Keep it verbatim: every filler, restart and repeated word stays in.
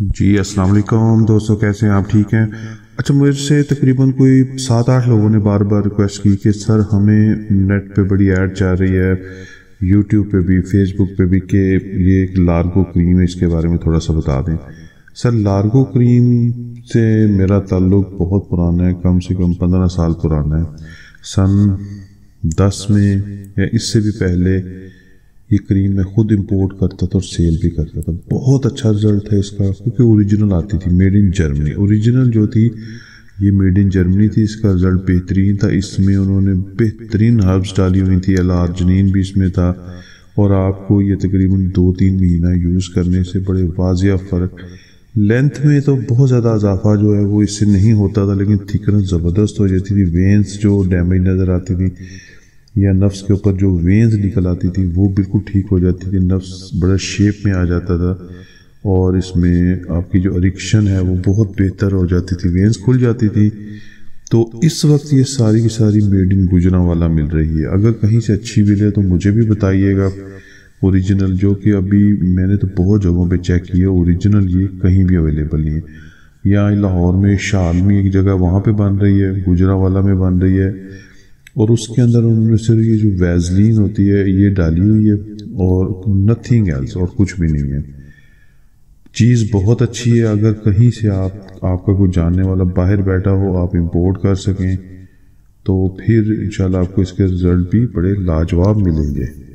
جی السلام علیکم دوستوں، کیسے ہیں آپ؟ ٹھیک ہیں؟ اچھا، مجھ سے تقریباً کوئی سات آٹھ لوگوں نے بار بار ریکویسٹ کی کہ سر ہمیں نیٹ پہ بڑی ایڈ چل رہی ہے، یوٹیوب پہ بھی، فیس بک پہ بھی، کہ یہ ایک لارگو کریم ہے، اس کے بارے میں تھوڑا سا بتا دیں۔ سر لارگو کریم سے میرا تعلق بہت پرانا ہے، کم سے کم پندرہ سال پرانا ہے۔ سن دس میں یا اس سے بھی پہلے یہ کریم میں خود امپورٹ کرتا تھا اور سیل بھی کرتا تھا۔ بہت اچھا رزلٹ تھا اس کا، کیونکہ اوریجنل آتی تھی، میڈ ان جرمنی۔ اوریجنل جو تھی یہ میڈ ان جرمنی تھی، اس کا رزلٹ بہترین تھا۔ اس میں انہوں نے بہترین ہربس ڈالی ہوئی تھی، ایل آرجنین بھی اس میں تھا، اور آپ کو یہ تقریباً دو تین مہینہ یوز کرنے سے بڑے واضح فرق۔ لینتھ میں تو بہت زیادہ اضافہ جو ہے وہ اس سے نہیں ہوتا تھا، لیکن تھکنس زبردست ہو جاتی تھی۔ وینز جو ڈیمیج نظر آتی تھی یا نفس کے اوپر جو وینز نکل آتی تھی وہ بالکل ٹھیک ہو جاتی تھی، نفس بڑا شیپ میں آ جاتا تھا، اور اس میں آپ کی جو اریکشن ہے وہ بہت بہتر ہو جاتی تھی، وینز کھل جاتی تھی۔ تو اس وقت یہ ساری کی ساری میڈ ان گجرانوالہ مل رہی ہے۔ اگر کہیں سے اچھی ملے تو مجھے بھی بتائیے گا۔ اوریجنل جو کہ ابھی میں نے تو بہت جگہوں پہ چیک کیا، اوریجنل یہ کہیں بھی اویلیبل نہیں ہے۔ یہاں لاہور میں شال میں ایک جگہ وہاں پہ بن رہی ہے، گجرانوالہ میں بن رہی ہے، اور اس کے اندر انہوں نے صرف یہ جو ویزلین ہوتی ہے یہ ڈالی ہوئی ہے، اور نتھنگ ایلس، اور کچھ بھی نہیں ہے۔ چیز بہت اچھی ہے۔ اگر کہیں سے آپ آپ کا کوئی جاننے والا باہر بیٹھا ہو، آپ امپورٹ کر سکیں، تو پھر انشاءاللہ آپ کو اس کے رزلٹ بھی بڑے لاجواب ملیں گے۔